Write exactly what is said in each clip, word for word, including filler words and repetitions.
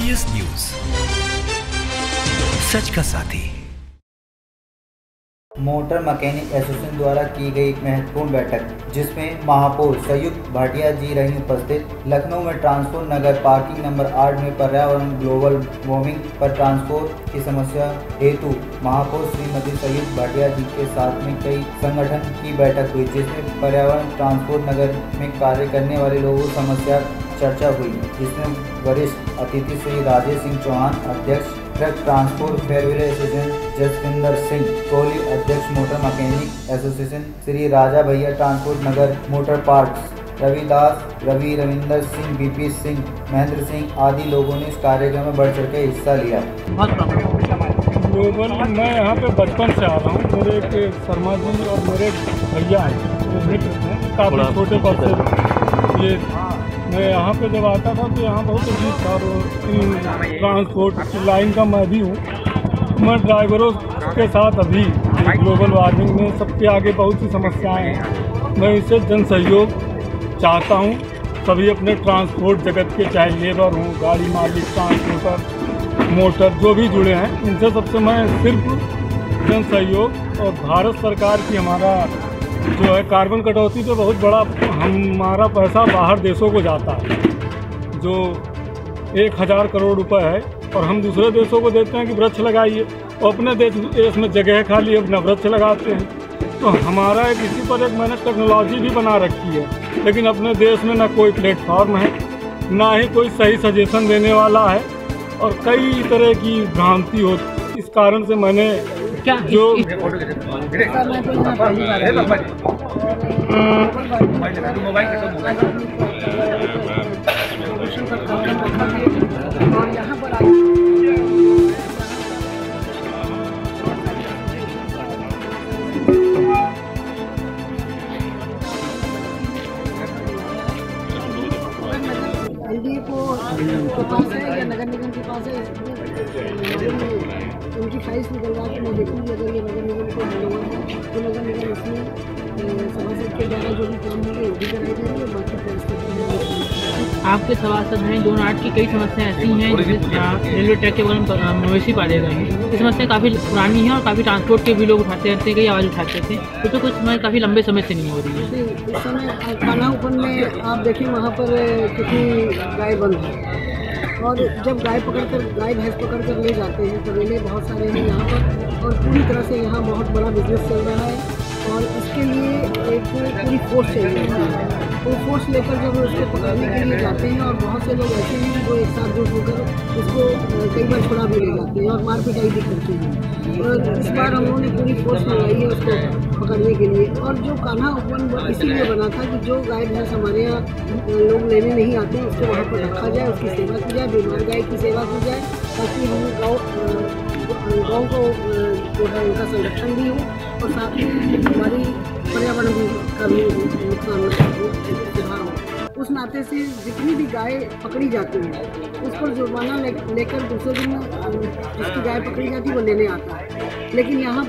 I S news, सच का साथी। Motor mechanic association द्वारा की गई एक महत्वपूर्ण बैठक, जिसमें महापौर संयुक्त भाटिया जी रही उपस्थित। लखनऊ में ट्रांसपोर्ट नगर पार्किंग नंबर आठ में पर्यावरण ग्लोबल वार्मिंग पर ट्रांसपोर्ट की समस्या हेतु महापौर श्रीमती संयुक्त भाटिया जी के साथ में कई संगठन की बैठक हुई, जिसमें पर्यावरण ट्रांसपोर्ट नगर में कार्य करने वाले लोगों की समस्या चर्चा हुई, जिसमें वरिष्ठ अतिथि श्री राजेश सिंह चौहान, अध्यक्ष truck transport farewell association, Jaswinder Singh Kohli, अध्यक्ष motor mechanic association, Shri Raja Bhaiya transport Nagar motor parts, Ravidas Ravi, Ravinder Singh, BP Singh, Mahendra Singh आदि लोगों ने इस कार्यक्रम में बढ़ चढ़ के हिस्सा लिया। ग्लोबल मैं यहाँ पे बचपन से आ रहा हूँ। मेरे एक शर्मा जी और मेरे भैया हैं, वो मित्र हैं, काफ़ी छोटे पद से। ये मैं यहाँ पे जब आता था तो यहाँ बहुत अजीब था। और ट्रांसपोर्ट लाइन का मैं भी हूँ। मैं ड्राइवरों के साथ अभी ग्लोबल वार्मिंग में सबके आगे बहुत सी समस्याएं हैं। मैं इससे जन सहयोग चाहता हूँ। सभी अपने ट्रांसपोर्ट जगत के, चाहे लेबर हों, गाड़ी मालिक, ट्रांसपोर्टर, मोटर जो भी जुड़े हैं, इनसे सबसे मैं सिर्फ जन सहयोग और भारत सरकार की हमारा जो है कार्बन कटौती पे बहुत बड़ा हमारा पैसा बाहर देशों को जाता है, जो एक हज़ार करोड़ रुपए है, और हम दूसरे देशों को देते हैं कि वृक्ष लगाइए, और अपने देश देश में जगह खाली है, अपना वृक्ष लगाते हैं। तो हमारा एक इसी पर एक मैंने टेक्नोलॉजी भी बना रखी है, लेकिन अपने देश में ना कोई प्लेटफॉर्म है, ना ही कोई सही सजेशन देने वाला है, और कई तरह की भ्रांति होती। इस कारण से मैंने क्या जो एलडीए को के पास है या नगर निगम के पास है, उनकी फाइल्स निकलवा के मैं देखूँगी। अगर ये नगर निगम को मिलवा है तो नगर निगम इसमें सभासद के द्वारा जो भी काम होंगे वो भी कराई जाएगी, और बाकी परिस्थिति आपके सभासद हैं जोन आठ की कई समस्याएं ऐसी हैं जिसमें रेलवे ट्रैक के बगल में मवेशी पाले गए हैं। ये समस्या काफ़ी पुरानी है और काफ़ी ट्रांसपोर्ट के भी लोग उठाते रहते हैं, कई आवाज़ उठाते थे, तो, तो कुछ समय काफ़ी लंबे समय से नहीं हो रही है। इस समय कान्हापुर में आप देखें, वहाँ पर कितनी गाय बंद है, और जब गाय पकड़ कर गाय भैंस पकड़ कर ले जाते हैं तो रेले बहुत सारे हैं यहाँ पर, और पूरी तरह से यहाँ बहुत बड़ा बिजनेस चल रहा है, और इसके लिए एक पूरी फोर्स चाहिए। वो फोर्स लेकर जब उसको पकड़ने के लिए जाते हैं, और बहुत से लोग ऐसे हैं जो एक साथ जुट होकर उसको कई बार छुड़ा भी ले जाते हैं और मार पिटाई भी करते हैं। और इस बार हम लोगों ने पूरी फोर्स मंगाई है उसको पकड़ने के लिए। और जो कान्हा उपवन इसीलिए बना था कि जो गाय भैंस हमारे यहाँ लोग लेने नहीं आते हैं, उसको वहाँ पर रखा जाए, उसकी सेवा की जाए, बीमार गाय की सेवा की जाए, ताकि हम गाँव गाँव को जो है उनका संरक्षण भी हो, और साथ ही हमारी पर्यावरण भी का भी नुकसान सुधार हो। उस नाते से जितनी भी गाय पकड़ी जाती है उस पर जुर्माना ले, लेकर दूसरे दिन जिसकी गाय पकड़ी जाती है वो लेने आता है। लेकिन यहाँ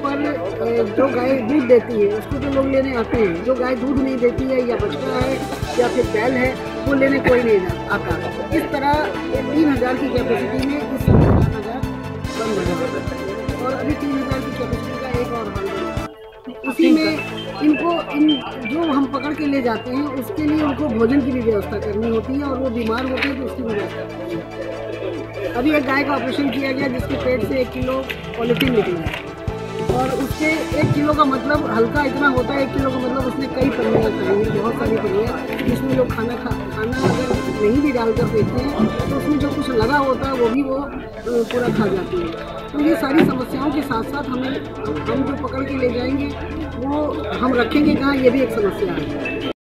पर जो गाय दूध देती है उसको तो लोग लेने आते हैं, जो गाय दूध नहीं देती है या बछड़ा है या फिर बैल है वो लेने कोई नहीं आता। इस तरह तीन हज़ार की कैपेसिटी में इस समय चार हज़ार बंद हो जाता है, और अभी तीन हज़ार की कैपेसिटी का एक और हाल है। उसी में इनको इन जो हम पकड़ के ले जाते हैं उसके लिए उनको भोजन की भी व्यवस्था करनी होती है, और वो बीमार होते हैं तो उसकी भी व्यवस्था करनी होती है। अभी एक गाय का ऑपरेशन किया गया जिसके पेट से एक किलो पॉलीथीन निकला है, और उससे एक किलो का मतलब हल्का इतना होता है, एक किलो का मतलब उसने कई पन्नियाँ खाई हैं, बहुत सारी पन्नियाँ, जिसमें लोग खाना खा खाना अगर नहीं भी डालकर देते हैं तो उसमें जो कुछ लगा होता है वो भी वो पूरा खा जाती है। तो ये सारी समस्याओं के साथ साथ हमें हम जो पकड़ के ले जाएंगे वो हम रखेंगे कहाँ, ये भी एक समस्या है।